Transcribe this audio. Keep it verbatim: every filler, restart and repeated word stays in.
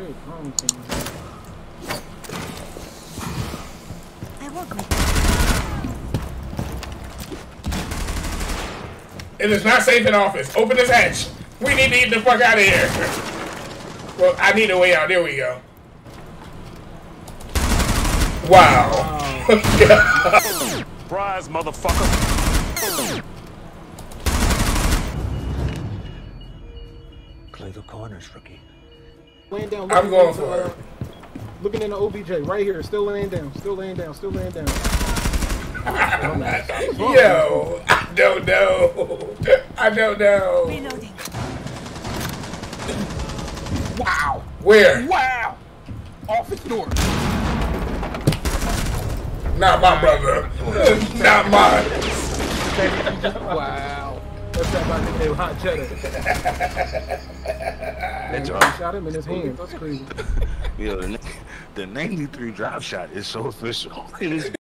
very promising. I won't make It is not safe in office. Open this hatch. We need to get the fuck out of here. Well, I need a way out. There we go. Wow. Surprise, motherfucker. Play the corners, rookie. Laying down. I'm going for uh, it. Looking in the O B J right here. Still laying down. Still laying down. Still laying down. Yo, I don't know. I don't know. reloading. Wow. Where? Wow. Office door. Not my brother. Not mine. Wow. What's that about to do? Hot cheddar. That's He right. shot him in his hands. That's crazy. Yo, the, the ninety-three drop shot is so official. It is